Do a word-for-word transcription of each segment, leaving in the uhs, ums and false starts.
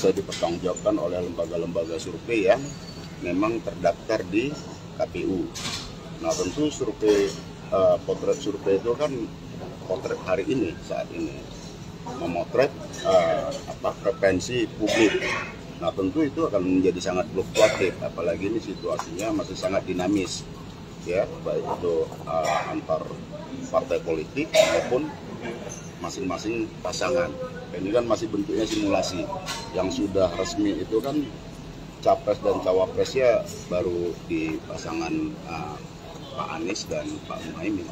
bisa dipertanggungjawabkan oleh lembaga-lembaga survei yang memang terdaftar di K P U. Nah tentu survei uh, potret survei itu kan potret hari ini saat ini memotret uh, apa preferensi publik. Nah tentu itu akan menjadi sangat fluktuatif, apalagi ini situasinya masih sangat dinamis, ya baik itu uh, antar partai politik maupun masing-masing pasangan. Ini kan masih bentuknya simulasi. Yang sudah resmi itu kan capres dan cawapresnya baru di pasangan uh, Pak Anies dan Pak Muhaimin.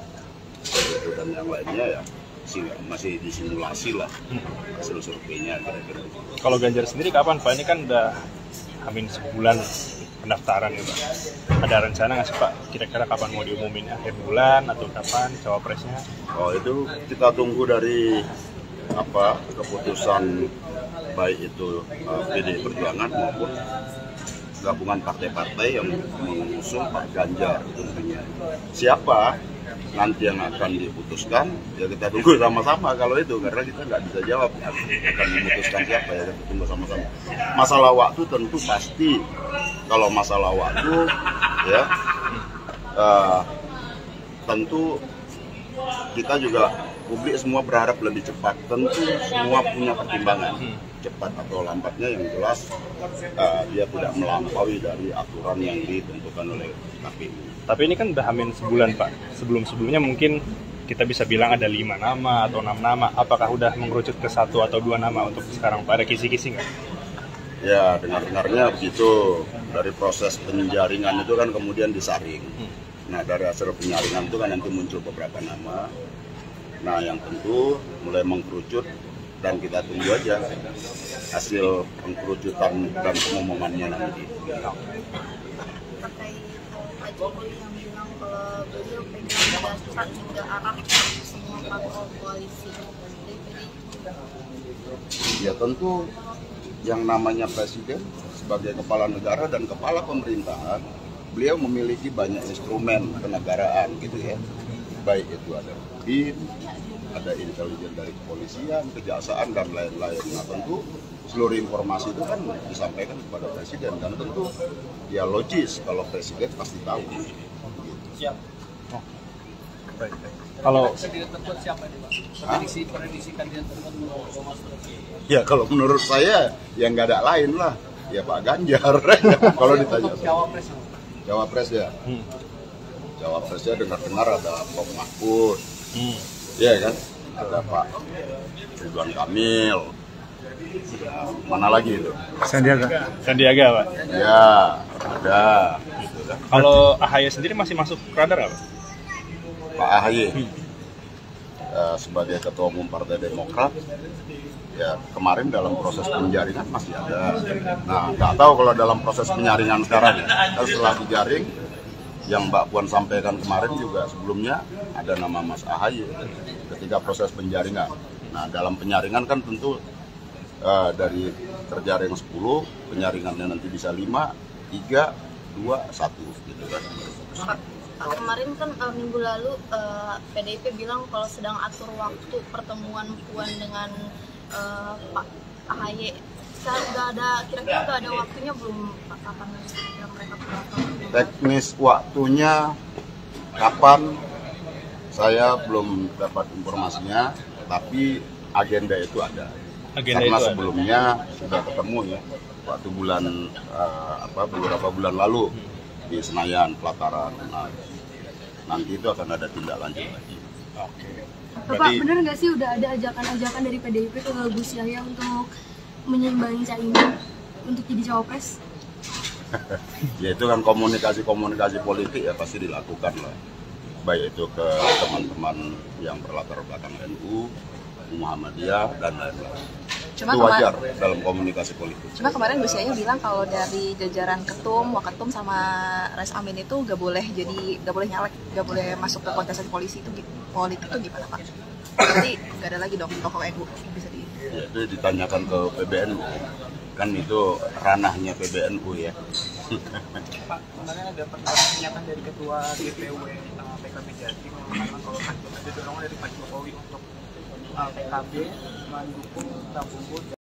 Dan yang lainnya ya masih disimulasi lah hasil surveinya kira-kira. Kalau Ganjar sendiri kapan Pak? Ini kan udah hamin sebulan pendaftaran ya Pak. Ada rencana nggak sih Pak? Kira-kira kapan mau diumumin? Akhir bulan atau kapan cawapresnya? Oh itu kita tunggu dari apa keputusan baik itu uh, P D I Perjuangan maupun gabungan partai-partai yang mengusung Pak Ganjar. Itu siapa nanti yang akan diputuskan ya kita tunggu sama-sama kalau itu, karena kita nggak bisa jawab akan memutuskan siapa, ya kita tunggu sama-sama. Masalah waktu tentu pasti, kalau masalah waktu ya uh, tentu kita juga publik semua berharap lebih cepat, tentu semua punya pertimbangan cepat atau lambatnya, yang jelas uh, dia tidak melampaui dari aturan yang ditentukan oleh K P U. Tapi ini kan udah hamin sebulan Pak. Sebelum-sebelumnya mungkin kita bisa bilang ada lima nama atau enam nama. Apakah udah mengerucut ke satu atau dua nama untuk sekarang Pak? Ada kisi-kisi nggak? Ya dengar-dengarnya begitu. Dari proses penjaringan itu kan kemudian disaring. Nah dari hasil penyaringan itu kan nanti muncul beberapa nama. Nah yang tentu mulai mengkerucut dan kita tunggu aja hasil pengkerucutan dan pengumumannya nanti. Terkait Pak Jokowi yang bilang kalau beliau pegang dasar hingga arah semua parpol koalisi. Ya tentu yang namanya presiden sebagai kepala negara dan kepala pemerintahan, beliau memiliki banyak instrumen kenegaraan gitu ya. Baik itu ada bin, ada intelijen dari kepolisian, kejaksaan dan lain-lain. Nah tentu seluruh informasi itu kan disampaikan kepada presiden, dan tentu ya logis kalau presiden pasti tahu. Siap. Oh. Baik, baik. Kalau kandidat terkuat siapa nih Pak? Prediksi prediksi kandidat terkuat menurut Mas Rocky. Ya kalau menurut saya ya nggak ada lain lah, ya Pak Ganjar. Kalau ditanya Cawapres. Cawapres ya. hmm. Cawapresnya dengar-dengar ada Prof Mahfud, Hmm. ya kan? Ada Pak Ridwan Kamil. Ya, mana lagi itu? Sandiaga. Sandiaga Pak. Ya, ada. Gitu kan. Kalau A H Y sendiri masih masuk radar nggak Pak? Pak A H Y eh, sebagai ketua umum Partai Demokrat, ya kemarin dalam proses penjaringan masih ada. Nah, nggak tahu kalau dalam proses penyaringan sekarang. Kalau setelah dijaring, yang Mbak Puan sampaikan kemarin juga sebelumnya ada nama Mas A H Y ketika proses penjaringan. Nah, dalam penyaringan kan tentu uh, dari terjaring sepuluh, penyaringannya nanti bisa lima, tiga, dua, satu gitu kan. Pak, kemarin kan uh, minggu lalu uh, P D I P bilang kalau sedang atur waktu pertemuan Puan dengan uh, Pak A H Y. Sekarang nggak ada, kira-kira nggak ada waktunya belum Pak, kapan mereka pulang? Teknis waktunya kapan saya belum dapat informasinya, tapi agenda itu ada. Agenda Karena itu sebelumnya ada. Sudah ketemu ya waktu bulan uh, apa beberapa bulan lalu di Senayan Pelataran. Nah, nanti itu akan ada tindak lanjut lagi. Oke. Bapak, benar nggak sih udah ada ajakan-ajakan dari P D I P ke Gus Yahya untuk menyeimbangi Caimin untuk jadi cawapres? Ya itu kan komunikasi-komunikasi politik ya pasti dilakukan lah, baik itu ke teman-teman yang berlatar belakang N U, Muhammadiyah dan lain-lain. Itu wajar dalam komunikasi politik. Cuma kemarin Gus Yahya bilang kalau dari jajaran ketum, waketum sama Res Amin itu nggak boleh jadi nggak boleh nyalek, nggak boleh masuk ke kontestasi polisi itu politik itu gimana Pak? Jadi nggak ada lagi dong tokoh N U bisa di. Ya, itu ditanyakan ke P B N U. Kan itu ranahnya P B N U ya. Pak, kemarin ada pernyataan dari Ketua D P W uh, P K B Jatim mengatakan kalau ada dorongan dari Pak Jokowi untuk uh, P K B mendukung Prabowo.